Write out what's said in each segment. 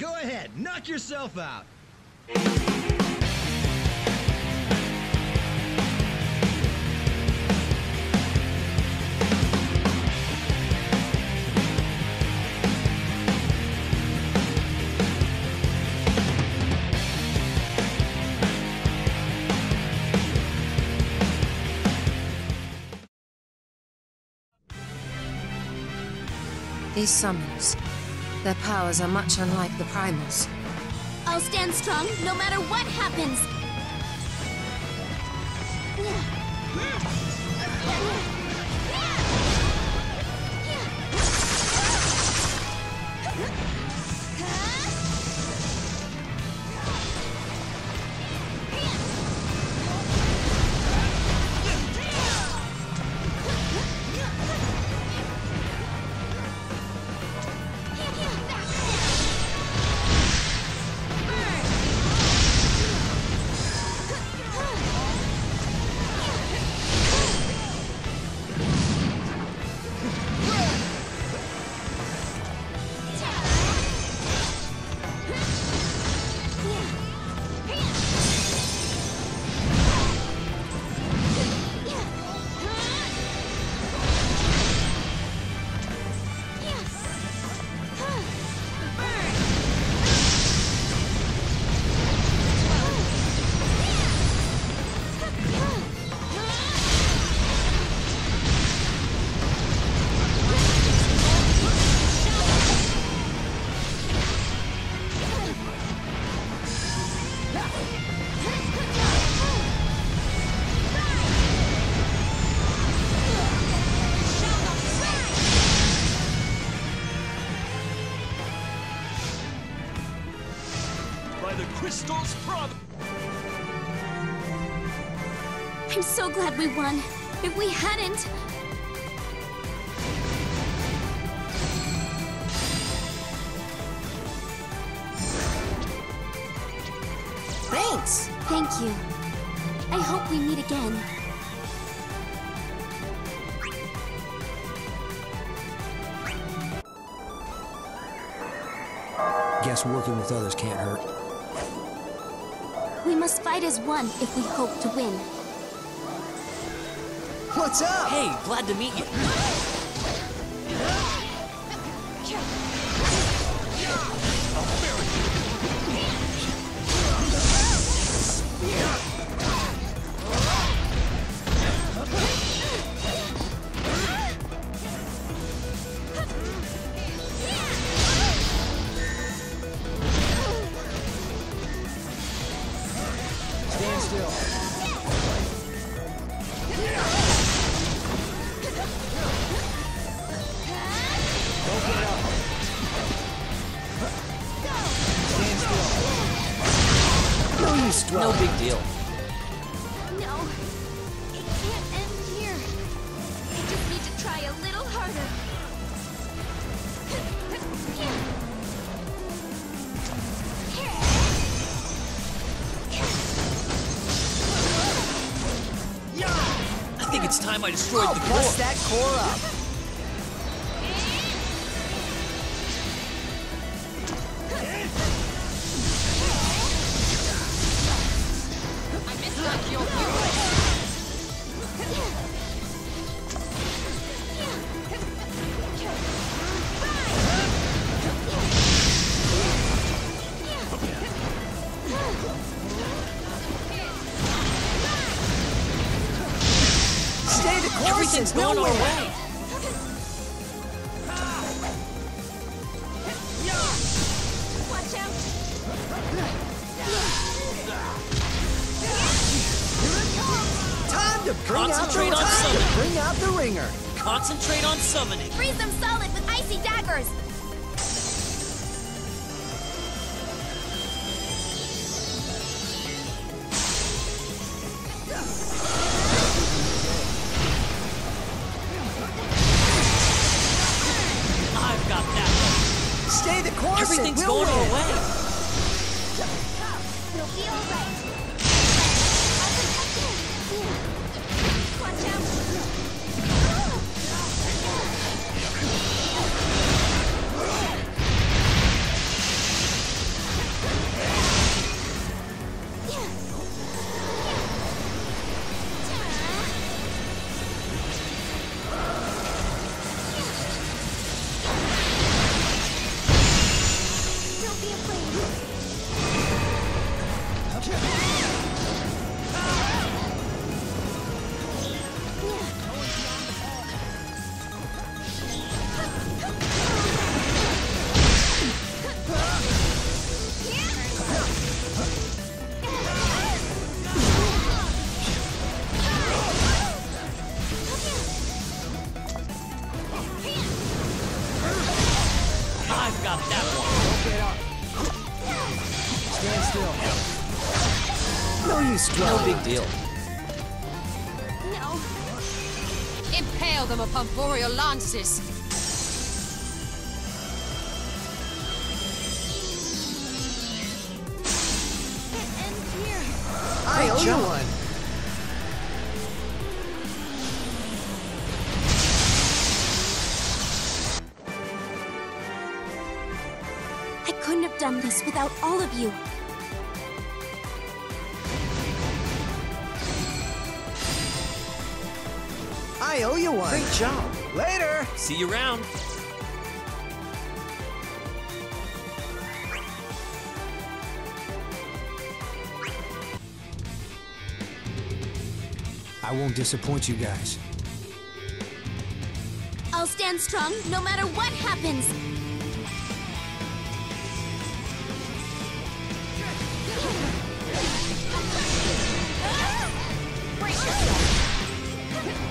Go ahead, knock yourself out. These summons, their powers are much unlike the primals. I'll stand strong no matter what happens. I'm so glad we won. If we hadn't... Thanks! Thank you. I hope we meet again. Guess working with others can't hurt. We must fight as one if we hope to win. What's up? Hey, glad to meet you. Stand still. No big deal. No, it can't end here. I just need to try a little harder. I think it's time I destroyed the core. Bust that core up. Stay the course. Everything's going our way. Watch out! Time to Concentrate on summoning. bring out the ringer. Concentrate on summoning. Freeze them solid with icy daggers! I've got that. Stay the course. Everything's and we'll going our win. way. We'll be alright. Watch out! you No strong. big deal. No. Impale them upon boreal lances. Can't end here. I owe you one. I couldn't have done this without all of you. I owe you one. Great job. Later. See you around. I won't disappoint you guys. I'll stand strong no matter what happens. Brace yourself.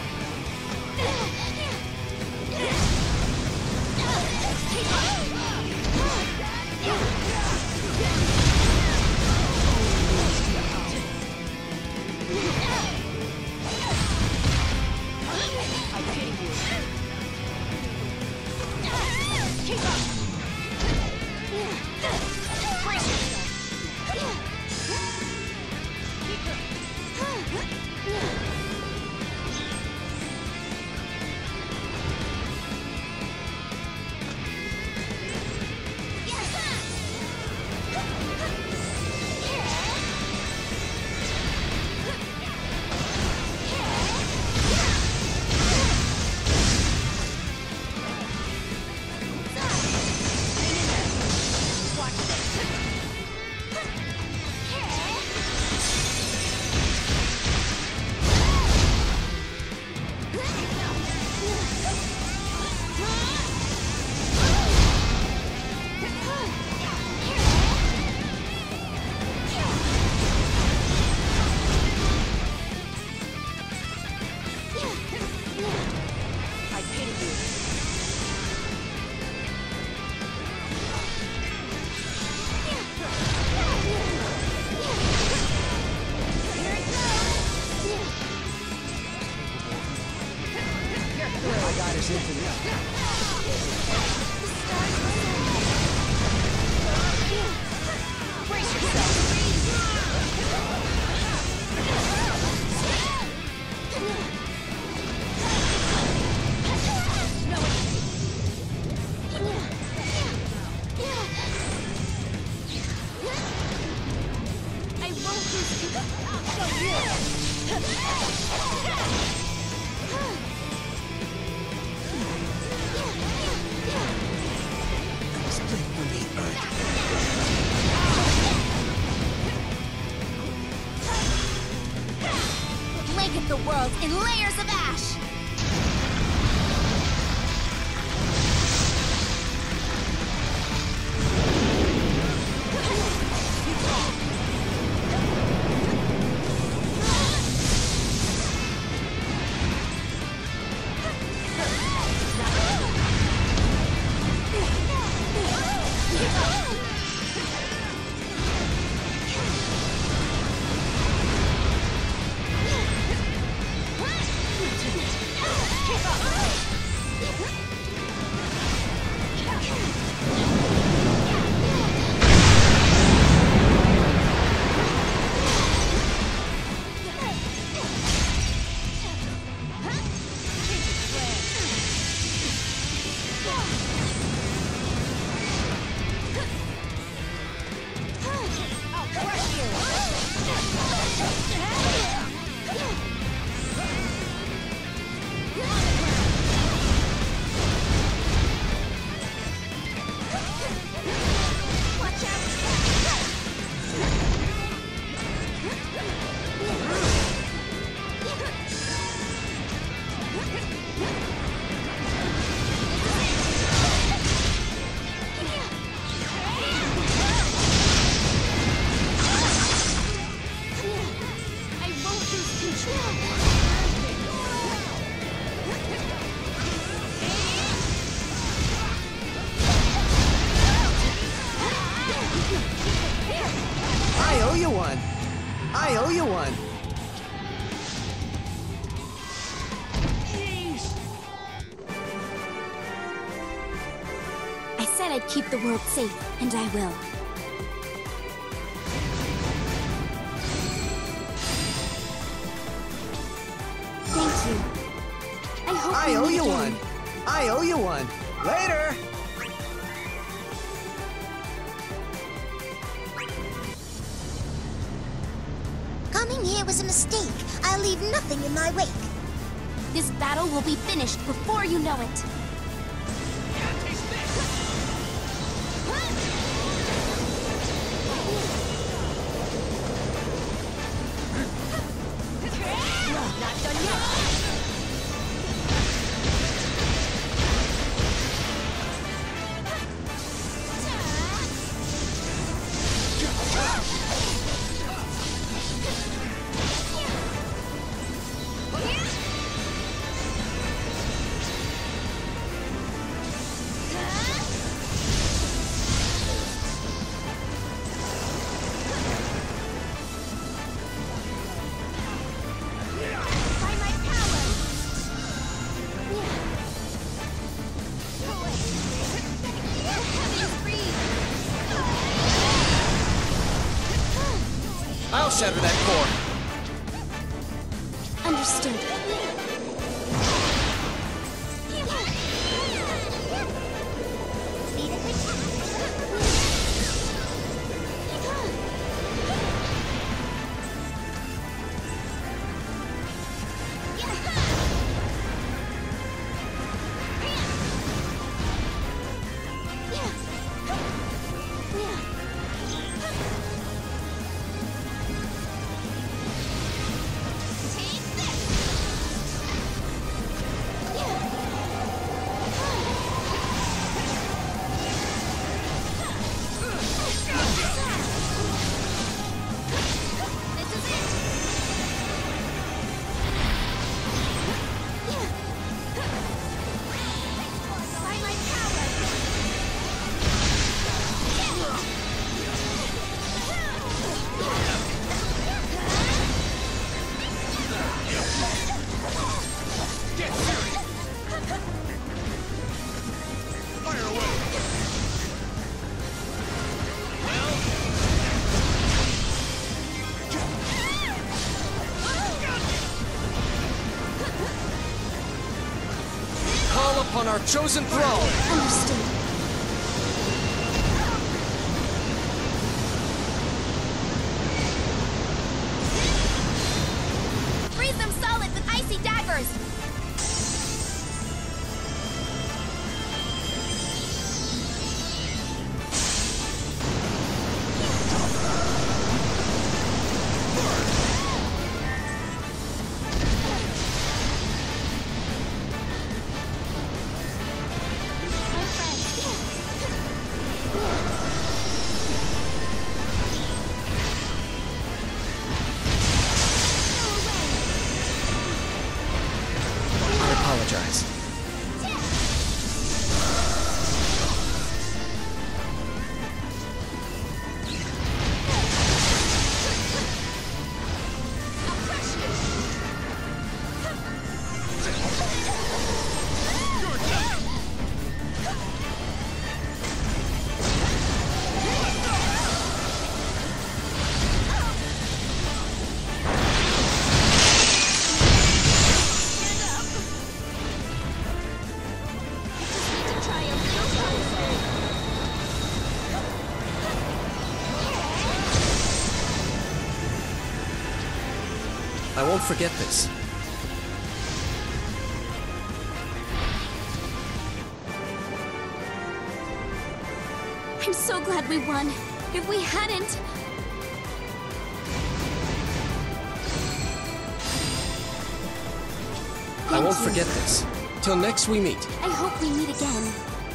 I got us into this. Brace yourself. I won't lose. I'll show blanket the world in layers of ash! I owe you one. I owe you one. I said I'd keep the world safe, and I will. Thank you. I hope I we owe meet you again. one. I owe you one. Later. Coming here was a mistake. I'll leave nothing in my wake. This battle will be finished before you know it. Not done yet. By my power. Heaven's breathe. I'll shatter that core. Understood. By my power. Call upon our chosen throne. Understood. Freeze them solid with icy daggers! My I apologize. I won't forget this. I'm so glad we won. If we hadn't... I won't Thank you. forget this. Till next we meet. I hope we meet again.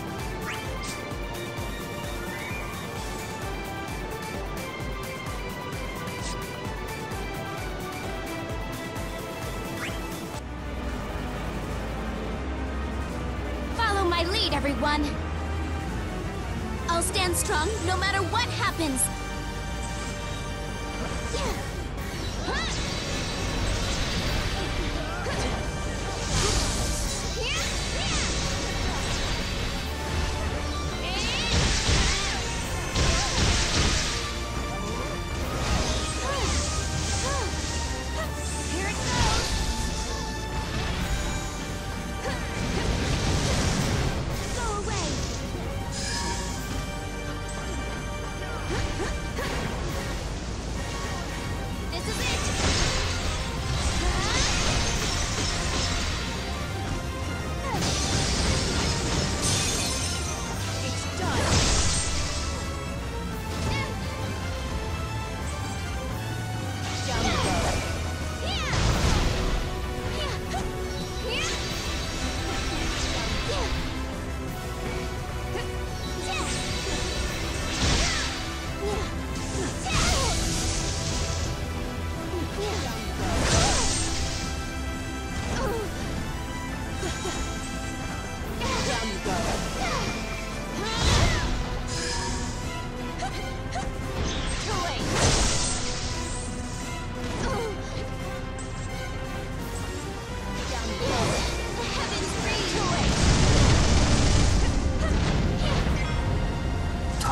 Follow my lead, everyone. I'll stand strong no matter what happens. Yeah.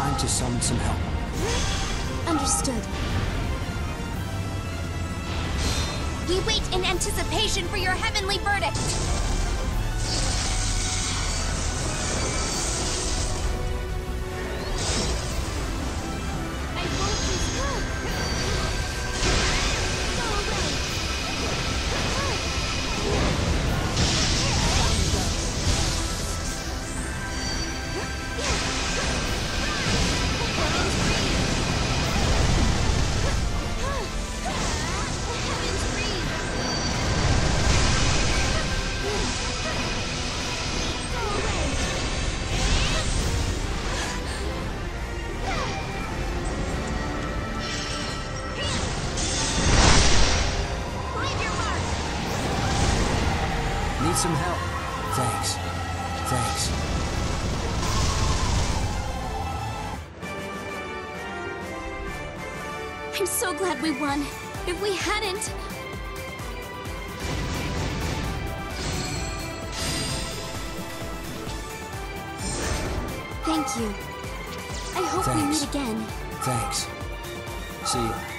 time to summon some help. Understood. We wait in anticipation for your heavenly verdict. I won't just go away. Need some help? Thanks. Thanks. I'm so glad we won. If we hadn't... Thank you. I hope we meet Thanks. again. Thanks. See you.